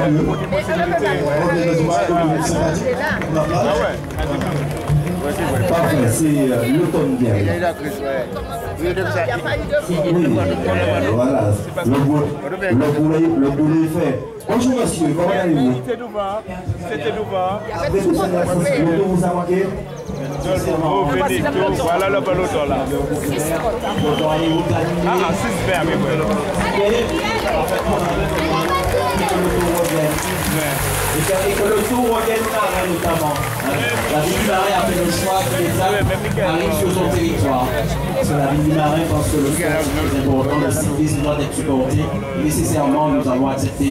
Parfait, c'est l'automne bien. Voilà, le boulot est fait. Bonjour monsieur, comment allez-vous? C'était Nouba. Vous avez marqué? Voilà le peloton là. Ah, 6 verts, mais Et que le tour revienne marin notamment. La ville du Marais a fait le choix que les étapes arrivent sur son territoire. Sur la ville du Marais, parce que le sport est très important, le cyclisme doit être supporté. Nécessairement, nous avons accepté.